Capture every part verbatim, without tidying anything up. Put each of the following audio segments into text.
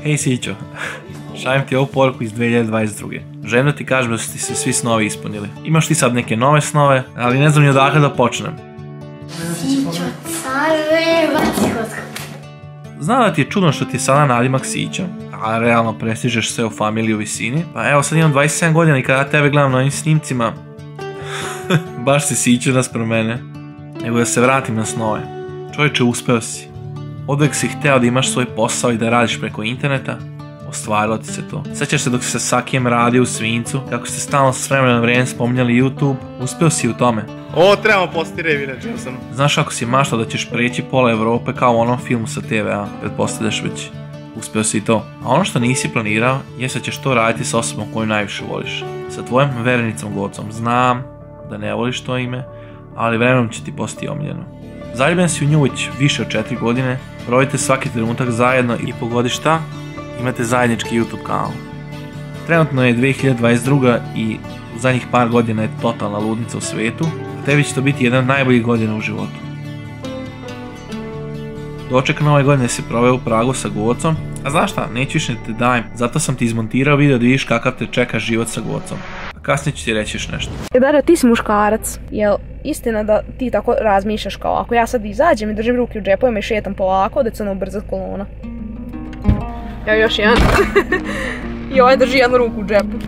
Hej Sićo, šaljem ti ovu poruku iz dvije hiljade dvadeset druge. Želim da ti kažem da su ti se svi snovi ispunili. Imaš ti sad neke nove snove, ali ne znam ni odakle da počnem. Sićo, care, vacihotka. Znam da ti je čudno što ti je sada nadimak Sića, a realno prestižeš sve u familiji u visini. Pa evo sad imam dvadeset sedam godina i kada tebe gledam na ovim snimcima, baš si Sićo naspram mene. Nego da se vratim na snove. Čovječe, uspeo si. Odvek si hteo da imaš svoj posao i da radiš preko interneta, ostvarilo ti se to. Sjećaš se dok si sa Sakijem radio u Svinjcu, kako ste stalno s vremena na vrijeme spominjali YouTube, uspeo si u tome. Ovo trebamo posti revire, čuo sam. Znaš ako si maštao da ćeš preći pola Evrope kao u onom filmu sa te ve a, pretpostavljaš već. Uspeo si i to. A ono što nisi planirao, je da ćeš to raditi s osobom koju najviše voliš. Sa tvojom verenicom Gocom. Znam da ne voliš to ime, ali vremenom će ti postati omiljeno. Zaljubljen si u nju već više od četiri godine, provodite svaki trenutak zajedno i pogodi šta, imate zajednički YouTube kanal. Trenutno je dvije hiljade dvadeset druga i u zadnjih par godina je totalna ludnica u svijetu, a tebi će to biti jedan od najboljih godina u životu. Doček nove godine si proveo u Pragu sa Gocom, a znaš šta, neću više ne te dajem, zato sam ti izmontirao video da vidiš kakav te čeka život sa Gocom. A kasnije ću ti reći još nešto. Dario, ti si muškarac. Jel istina da ti tako razmišljaš kao ako ja sad izađem i držim ruke u džepovima i šetam polako, da će se ono ubrzat kolona? Evo još jedan. I ovaj drži jednu ruku u džepu.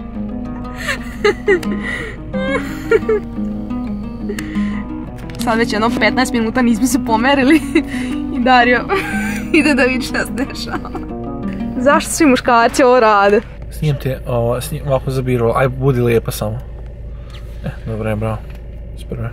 Sad već jedno petnaest minuta nismo se pomerili i Dario ide da vidi šta se dešava. Zašto svi muškarci ovo rade? Snijem te ovako za biro, aj budi lijepa samo. E, dobro je, bravo. Super je.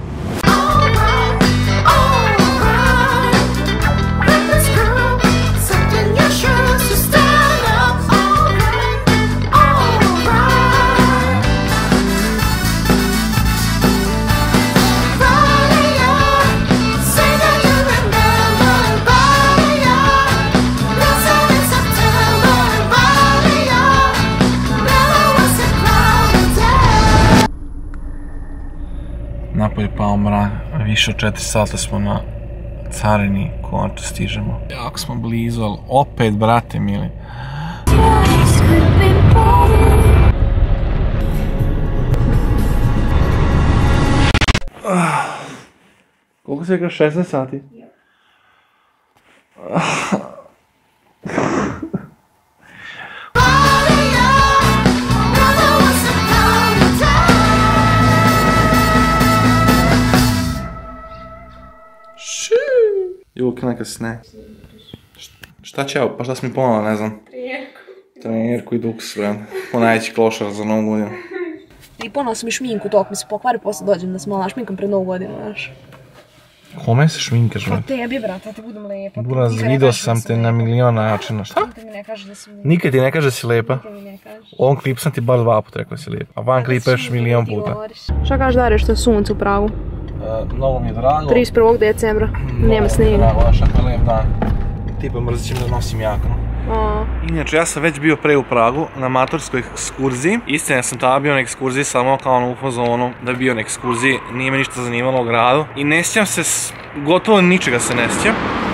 Napolje pao mrak, više od četiri sata smo na carini, konačno stižemo. Jako smo blizu, ali opet, brate mili. Koliko se igra? šesnaest sati? Julka neka sne. Šta će ja, pa šta si mi ponovno, ne znam. Trenerku. Trenerku i duks, vrem. Po najveći klošar za novu godinu. I ponovno sam i šminku, tok mi se pokvari, posle dođem da se malo našminkam pred novu godinu, znaš. Kome se šminkaš, Pa vrem? tebi, brate, da ti budem lepa. Buraz, vidio sam te na milion načina. Šta? Nikad mi ne kaže da si lepa. Nikad ti ne kaže da si lepa. Nikad mi ne kaže. U ovom klipu sam ti bar dva puta rekao da si lepa. A van klipa još milion puta. Šta kažeš, Dario, što je sunce u Pragu? Mnogo mi je drago. trideset prvog decembra, nema snijega. Drago, znaš ako je lep dan. Tipa mrzit ćem da nosim jaknu. Inače, ja sam već bio pre u Pragu na maturskoj ekskurziji. Istina sam tada bio na ekskurziji samo kao na u fazonu da bi bio na ekskurziji. Nije me ništa zanimalo u gradu. I ne sjećam se, gotovo ničega se ne sjećam.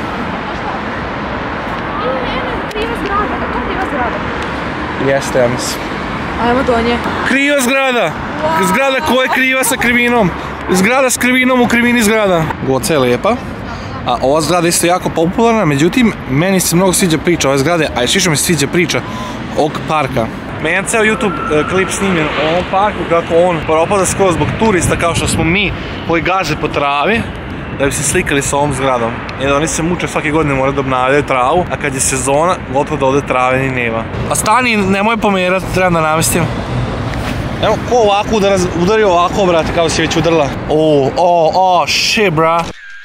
Kriva zgrada, a to kriva zgrada? Jeste, ja mislim. Ajmo do nje. Kriva zgrada! Zgrada koja je kriva sa krivinom. Zgrada s krivinom u krivini zgrada. Goca je lijepa. A ova zgrada je isto jako popularna, međutim, meni se mnogo sviđa priča ove zgrade, a još više mi se sviđa priča ovog parka. Meni je ceo YouTube klip snimljen o ovom parku, kako on propada skoro zbog turista kao što smo mi koji gaže po travi, da bi se slikali sa ovom zgradom. Jer oni se muče svake godine moraju da obnavljaju travu, a kad je sezona, gotovo da ovdje trave ni nema. A stani, nemoj pomerati, trebam da namestim. Evo, ko ovako udari ovako, brate, kao si već udarila. O, o, o, shit, bra.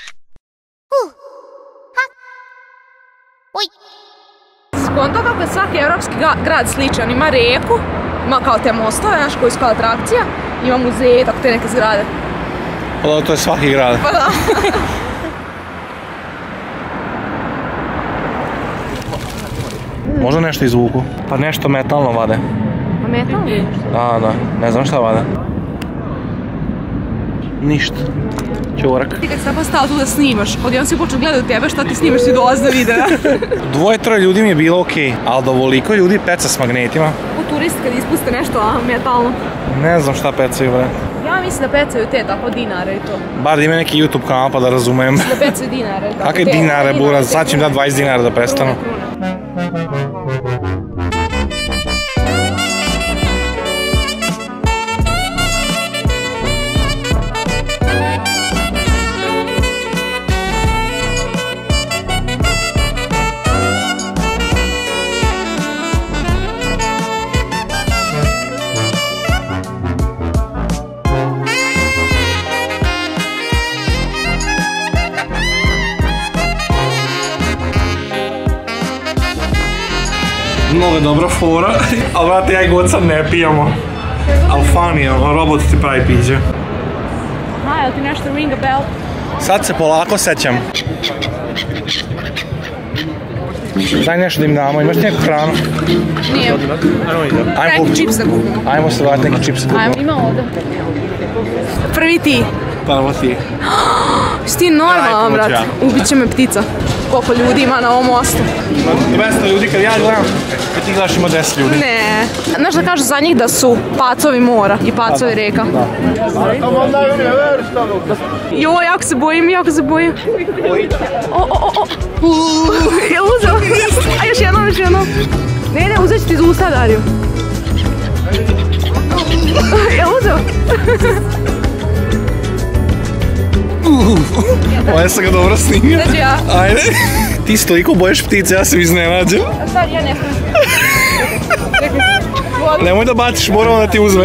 Skonto kako je svaki evropski grad sličan, ima rijeku, ima kao te mostove, znaš, koji su kao atrakcija, ima muzeje, tako te neke zgrade. Pa da, to je svaki grad. Pa da. Možda nešto izvuku, pa nešto metalno vade. A metalno nešto? Da, da, ne znam šta vade. Ništa. Ćorak. Ti kad si tako stao tu da snimaš, odjednom si počeo gledati tebe šta ti snimaš i dolazi na videa. Dvoje, troje ljudi mi je bilo okej, ali da ovoliko ljudi peca s magnetima. U turisti kad ispuste nešto, a, metalno. Ne znam šta pecaju, bre. Ja mislim da pecaju te tako dinare i to. Bar da ima neki YouTube kanal pa da razumem. Da pecaju dinare. Kakve dinare, buraz? Sad ću im dati dvadeset dinara da prestanu. Mnogo je dobra fora, ali vrati, ja i Goca ne pijamo. Ali fan je, robot ti pravi piđe. Aha, jel ti nešto ring a bell? Sad se polako sećam. Daj nešto da im damo, imaš neku hranu? Nije. Ajmo Neki čips da kupimo. Ajmo se vrati neki čips da kupimo. Ajmo, ima ovdje. Prvi ti. Prvo ti. Si ti normalan, brat. Ubit će me ptica. Koliko ljudi ima na ovom mostu. dvesta ljudi kad ja gledam, kad ti gledaš ima deset ljudi. Ne. Znaš da kažu za njih da su pacovi mora i pacovi reka? Jo, jako se bojim, jako se bojim. O, o, o, o. Jel uzeo? A još jednom, još jednom. Ne, ne, uzet ću ti iz usta, Dario. Jel uzeo? Ovo sam ga dobro snimio. Znači ja. Ajde. Ti si toliko bojiš ptice, ja sam iznenađen. Sad ja ne smijem. Nemoj da baciš, moramo da ti uzme.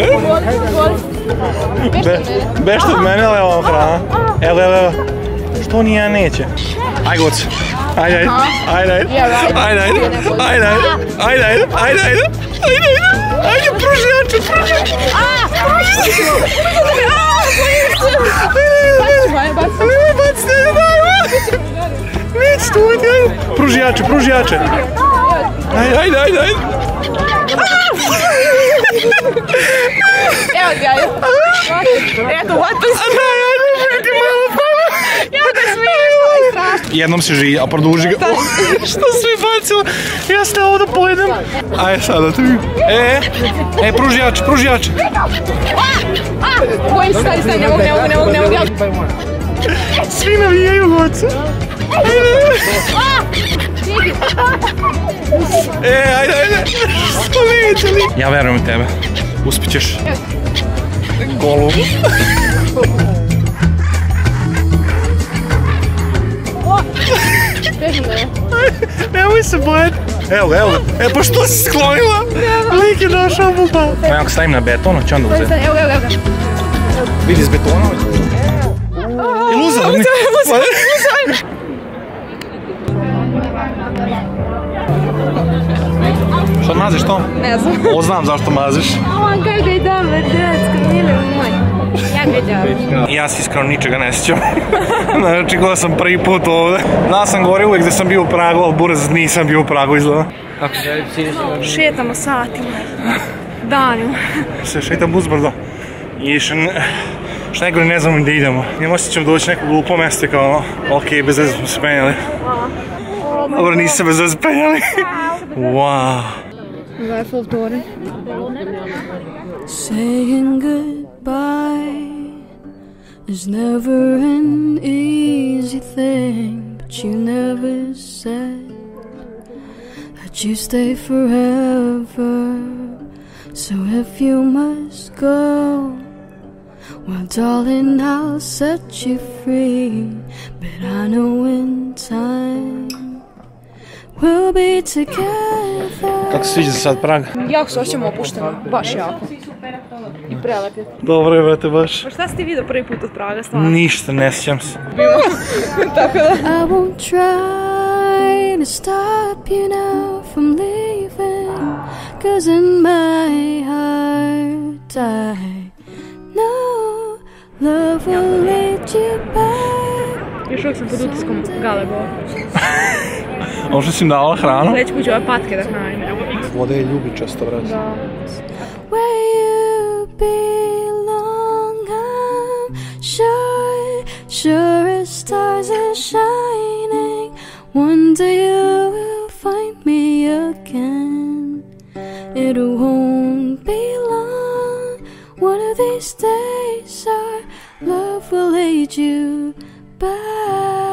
Beš od mene, evo vam hrana. Evo, evo, evo. Što ni ja neće? Aj, Goc. Ajde, ajde. Ajde, ajde. Ajde, ajde. Ajde, ajde. Ajde, ajde. Ajde, ajde. Ajde, ajde. Ajde, pruži jače, pruži jače. Aaa, pruži jače. Neće tu, ajde, ajde. Pruži jače, pruži jače. Ajde, ajde, ajde, ajde. Evo ti, ajde. Eto, vatno se. Ajde, ajde, ti malo pala. Ja te smiješ, to je strašno. Jednom se živi, a produži ga. Što sve bacilo? Ja ste ovo da pojedem. Ajde, sada te vidim. E, e, pruži jače, pruži jače. Bojim se, stari, stari, ne mogu, ne mogu, ne mogu, ne mogu. Svi navijaju, Goca. E, ajde, ajde. Što neće li? Ja verujem u tebe. Uspit ćeš. Golu. Nemoj se bojati. Evo ga, evo ga. E, pa što si sklonila? Lik je došao buba. Ma ako stavim na beton, će onda uzeti. Evo ga, evo ga. Vidi s betona. Jel uzela? Uzela, uzela, uzela. Što maziš to? Ne znam. Ovo znam zašto maziš. Aman, kako je dobar, dečko, mile moj. Jako je dobar. Ja se iskreno ničega ne sjećam. Znači, kada sam prvi put ovdje. Znao sam gore uvijek da sam bio u Pragu, ali buraz nisam bio u Pragu izgleda. Kako se? Šetamo satima. Danima. Se šetam uzbrdo. I što najgore ne znam gdje idemo. Imam osjećam doći neko glupo mjesto i kao, okej, bez veze smo se penjali. Dobro, nisam bez veze penjali. Wow. Waar valt door? Saying goodbye is never an easy thing, but you never said that you stay forever. So if you must go, well, darling, I'll set you free. But I know in time we'll be together. Kako se sviđa sad Prag? Jako se osjećam opušteno, baš jako. I prelep je. Dobro je, brate, baš. Pa šta si ti vidio prvi put od Praga, stvarno? Ništa, ne sjećam se. Tako da. I won't try to stop you now from leaving, 'cause in my heart I know love will lead you back. Još uvijek sam pod utiskom Galebova. Ovo što si im dala hranu? Već puđu ove patke da hranim. Voda je ljubičasta, brate. Da. Where you belong, I'm sure sure as stars are shining, one day you will find me again. It won't be long, one of these days our love will lead you back.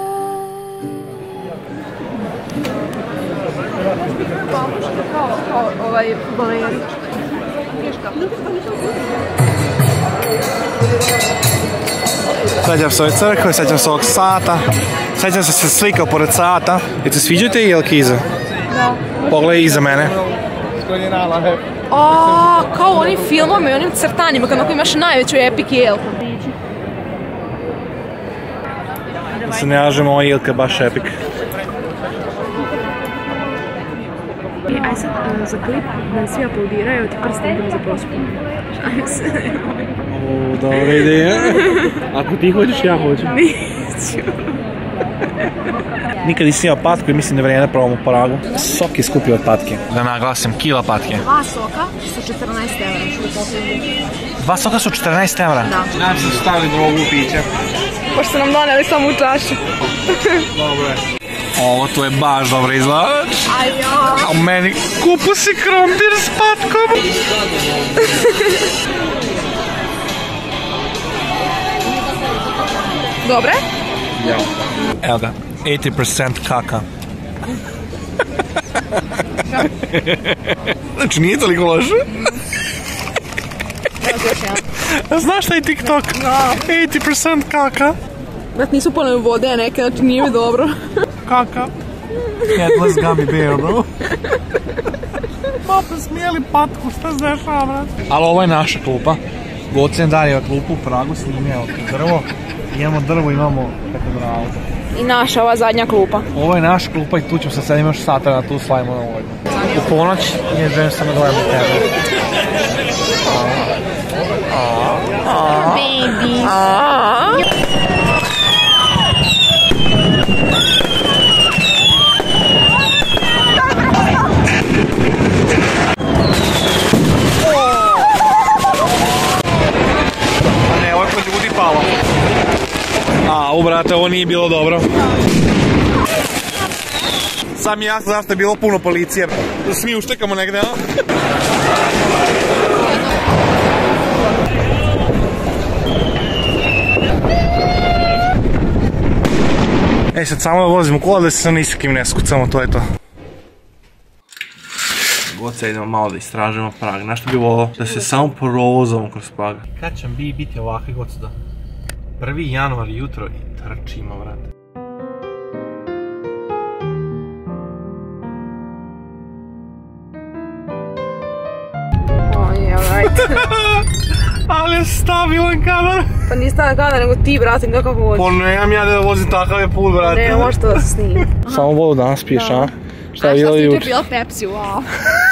Kao ovaj baleri. Sjećam se ove crkve, sjećam se ovog sata, sjećam se se slikao pored sata. Jel ti sviđaju te jelke iza? Da. Pogledaj iza mene. A, kao onim filmom i onim crtanjima, kad ako imaš najveću epic jelku. Da se ne jažemo, ova jelka je baš epic. I aj sad za klip da svi aplaudiraju, ti prstom idem za prospu. Šalim se. O, dobra ideja. Ako ti hoćeš, ja hoću. Neću. Nikad nisam imao patku i mislim da je vrijeme da probamo Paragu. Sok je skupio od patke. Da naglasim, kila patke. Dva soka su četrnaest evra. Dva soka su četrnaest evra? Da. Nam su stavili drogu u piće. Pošto su nam doneli samo u čašu. Dobro je. Ovo tu je baš dobro izgleda. Aj ja. A meni kupu si krompir s patkom. Dobre? Ja. Evo ga, osamdeset posto kaka. Znači nije toliko loše? Znaš šta je TikTok? osamdeset posto kaka. Brat, nisu poneli vode neke, znači nije mi dobro. Kaka. Headless gummy bear, bro. Papa, smijeli patku, šta se dešava, brat? Ali ovo je naša klupa. Gocen Darija klupu u Pragu snimio drvo. Imamo drvo, imamo tako bravo. I naša ova zadnja klupa. Ovo je naša klupa i tu ćemo se sad imaš sata na tu slavimo na ovoj. U ponoć je želim samo da gledamo tebe. Baby. Ne, ovo je kod ljudi palo. A, u brate, ovo nije bilo dobro. Sam mi jasno zašto je bilo puno policije. Da se mi uštekamo negde, a? E, sad samo da vozimo kola da se sa nisakim ne skucamo, to je to. God se idemo malo da istražimo Prag. Znaš što bi volao? Da se samo provozamo kroz Prag. Kad će mi biti ovakve god da? prvi januar jutro i trčimo, vrate. O, je, right. Ali je stabilan kadar. Pa nije stabilan kadar, nego ti, brate, kako voziš. Pa nemam ja da vozim takav je put, brate. Ne, može to da se snimi. Samo vodu danas piješ, a? Šta je bilo juče? juče? A šta si pila Pepsi, wow.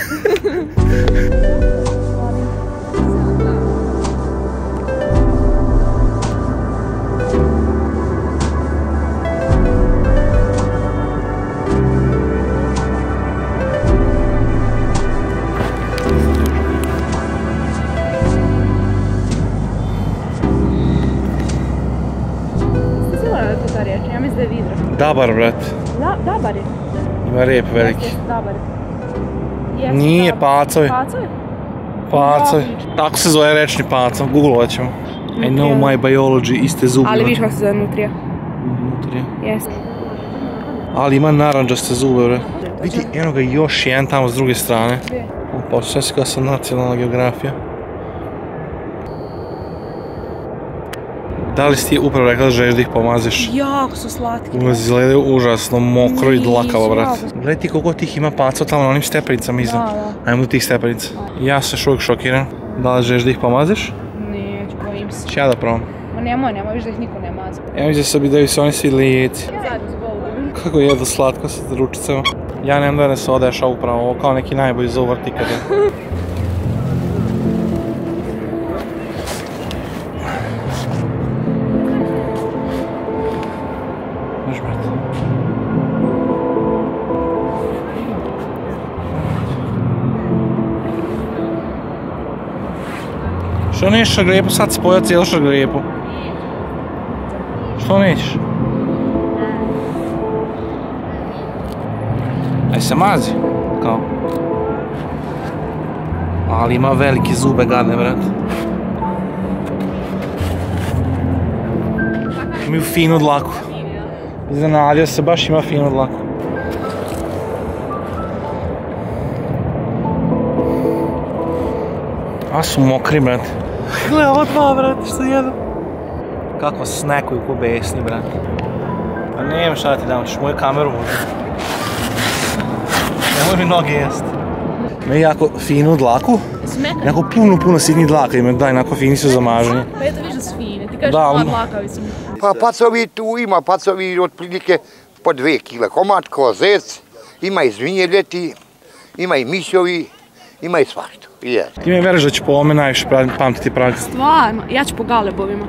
Ja mislim da je vidra. Dabar, brate. Da, dabar je. Ima rep veliki. Jeste, dabar je. Nije, pacoj. Pacoj? Pacoj. Tako se zove rečni pacov, googlovat ćemo. I know my biology, iste zubima. Ali viš kako se zove nutrija. Nutrija. Jeste. Ali ima naranđaste zube, bre. Vidi, eno ga još jedan tamo s druge strane. Posjećam se kao sam nacionalna geografija. Da li si ti upravo rekla da želiš da ih pomaziš? Jako su slatki. Izgledaju užasno mokro i dlakavo, brat. Gledaj ti koliko tih ima pacova tamo na onim stepenicama iza. Da, da. Ajmo do tih stepenica. Ja sam još uvijek šokiran. Da li želiš da ih pomaziš? Neću, bojim se. Će ja da probam? Ma nemoj, nemoj, viš da ih niko ne mazi. Ja mislim da se obidaju se oni svi lijeci. Zajedno s Golden. Kako jedu slatko sa ručicama. Ja nemam da ne se odeša upravo ovo kao neki najbolji zuvart ikada. Što nije Šargrepu sad spojao cijelu Šargrepu? To nećeš. Aj se mazi, kao. Ali ima velike zube, gadne, brat. Imaju finu dlaku. Iznenadio se, baš ima finu dlaku. A su mokri, brat. Gle, ovo dva, brat, što jedu. Kako snekuju ko besni, brat. A nema šta ti dam, ćeš moju kameru možda. Nemoj mi noge jest. Imaju jako finu dlaku. Jako puno, puno sitnih dlaka imaju, daj, onako fini su za maženje. Pa eto viš da su fine, ti kažeš mala dlakavi su. Pa pacovi tu ima, pacovi otprilike po dve kile komad, ko zec, ima i zmijeljeti, ima i mišovi, ima i svašta. Yes. Ti mi veriš da će po ovome najviše pamtiti Prag? Stvarno, ja ću po galebovima.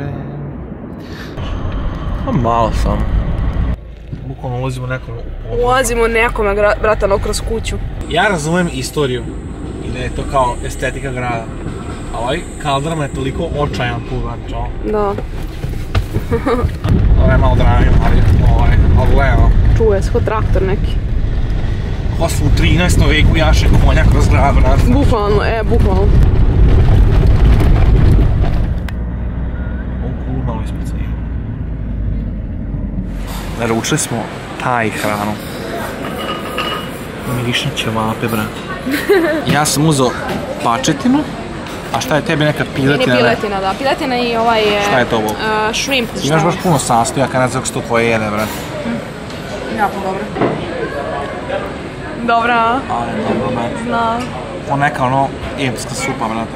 Pa malo samo. Bukvalno ulazimo nekom... Ulazimo nekome, bratano, kroz kuću. Ja razumem istoriju i da je to kao estetika grada. A ovaj Kaldrma je toliko očajan tu, znači ovo. Da. Ovo je malo dranio, ali ovaj, ali gledamo. Čuje se, ko traktor neki. Ko su u trinaestom veku jaše konja kroz grad, brate. Bukvalno, e, bukvalno. Ovo kulu malo ispred se ima. Naručili smo taj hranu. Mirišne ćevape, brate. Ja sam uzeo pačetinu, a šta je tebi neka piletina? Mini piletina, da. Piletina i ovaj... Šta je to ovo? Uh, shrimp. Imaš baš puno sastojaka, ne znam kako se to tvoje jede, brate. Jako dobro. Dobra. Ali dobro, brate. Znam. Ovo neka ono epska supa, brate.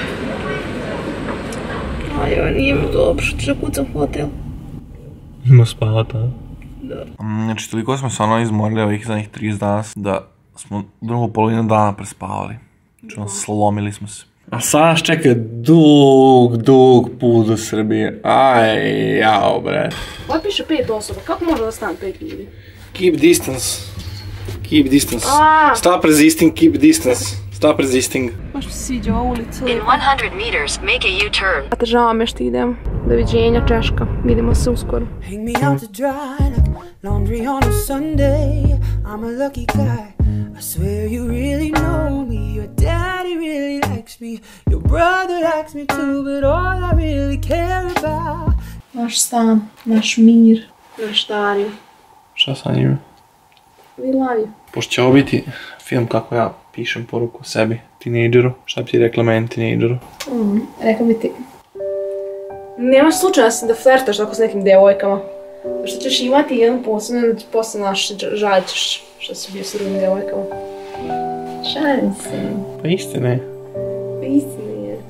Ajoj, nije mi dobro, što ću kucam hotel. Ima spavata, a? Da. Znači, toliko smo se ono izmorili ovih zadnjih trideset dana da smo drugu polovinu dana prespavali. Znači, ono, slomili smo se. A sad nas čeka dug, dug put do Srbije. Aj, jao, bre. Ovo piše pet osoba, kako može da stane pet ljudi? Keep distance. Keep distance. A. Stop resisting, keep distance. Stop resisting. Baš mi se sviđa ova ulica. In one hundred meters, make a U-turn. Znate, žao me što idem. Doviđenja, Češka. Vidimo se uskoro. Hang me out to dry like laundry on a Sunday. I'm a lucky guy. I swear you really know me. Your daddy really likes me. Your brother likes me too. But all I really care about. Naš stan, naš mir, naš stariju. Šta sa njime? We love you. Pošto će ovo biti film kako ja pišem poruku sebi, tinejdžeru. Šta bi ti rekla meni, tinejdžeru? Mm, rekao bi ti. Nemaš slučajno da flertaš tako s nekim devojkama. Što ćeš imati jedan posebno, da posle naš žalit ćeš što si bio s drugim devojkama. Šalim se. Pa istine. Pa istine je.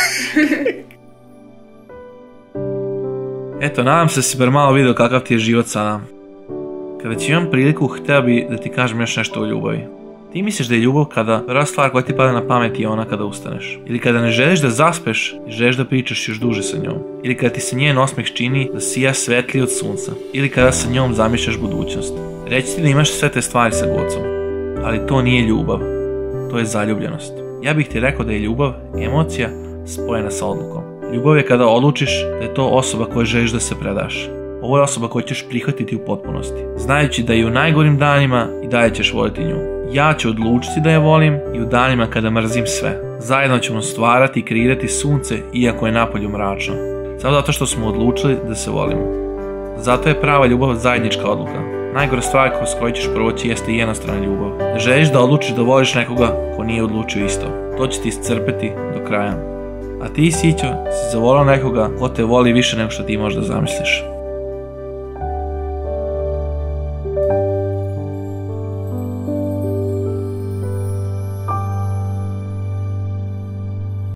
Eto, nadam se da si bar malo vidio kakav ti je život sada. Kada ću imam priliku, htio bi da ti kažem još nešto o ljubavi. Ti misliš da je ljubav kada prva stvar koja ti pada na pamet je ona kada ustaneš. Ili kada ne želiš da zaspeš i želiš da pričaš još duže sa njom. Ili kada ti se njen osmeh čini da sija svetliji od sunca. Ili kada sa njom zamišljaš budućnost. Reći ti da imaš sve te stvari sa Gocom. Ali to nije ljubav. To je zaljubljenost. Ja bih ti rekao da je ljubav emocija spojena sa odlukom. Ljubav je kada odlučiš da je to osoba kojoj želiš da se predaš. Ovo je osoba koju ćeš prihvatiti u potpunosti. Znajući da i u najgorim danima i dalje ćeš voljeti nju. Ja ću odlučiti da je volim i u danima kada mrzim sve. Zajedno ćemo stvarati i kreirati sunce iako je napolju mračno. Samo zato što smo odlučili da se volimo. Zato je prava ljubav zajednička odluka. Najgora stvar kroz koju ćeš proći jeste i jednostrana ljubav. Ne želiš da odlučiš da voliš nekoga ko nije odlučio isto. To će ti iscrpeti do kraja. A ti, Sićo, si zavolao nekoga ko te voli više nego što ti možda zamisliš.